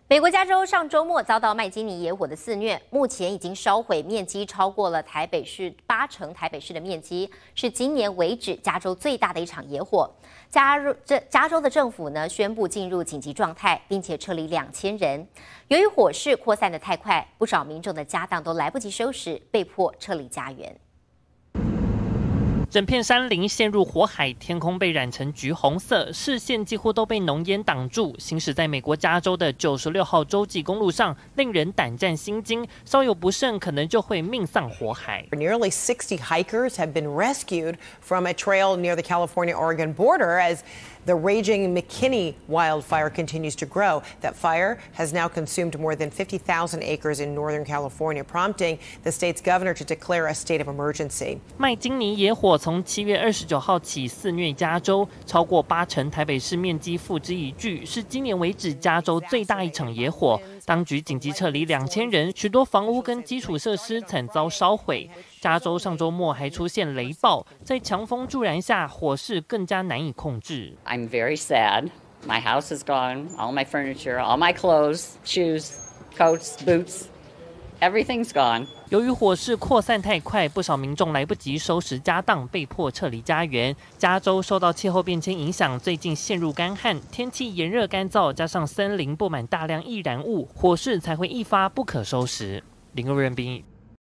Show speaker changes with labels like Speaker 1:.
Speaker 1: 美国加州上周末遭到麦金尼野火的肆虐，目前已经烧毁面积超过了台北市80%台北市的面积，是今年为止加州最大的一场野火。加州的政府呢宣布进入紧急状态，并且撤离2000人。由于火势扩散得太快，不少民众的家当都来不及收拾，被迫撤离家园。
Speaker 2: 整片山林陷入火海，天空被染成橘红色，视线几乎都被浓烟挡住。行驶在美国加州的96号洲际公路上，令人胆战心惊，稍有不慎可能就会命丧火海。
Speaker 3: Nearly 60 hikers have been rescued from a trail near the California-Oregon border as the raging McKinney wildfire continues to grow. That fire has now consumed more than 50,000 acres in Northern California, prompting the state's governor to declare a state of emergency.
Speaker 2: 麦金尼野火从7月29号起肆虐加州，超过80%台北市面积付之一炬，是今年为止加州最大一场野火。当局紧急撤离2000人，许多房屋跟基础设施惨遭烧毁。加州上周末还出现雷暴，在强风助燃下，火势更加难以控制。
Speaker 4: I'm very sad. My house is gone, all my furniture, all my clothes, shoes, coats, boots, everything's gone.
Speaker 2: 由于火势扩散太快，不少民众来不及收拾家当，被迫撤离家园。加州受到气候变迁影响，最近陷入干旱，天气炎热干燥，加上森林布满大量易燃物，火势才会一发不可收拾。林佑仁斌。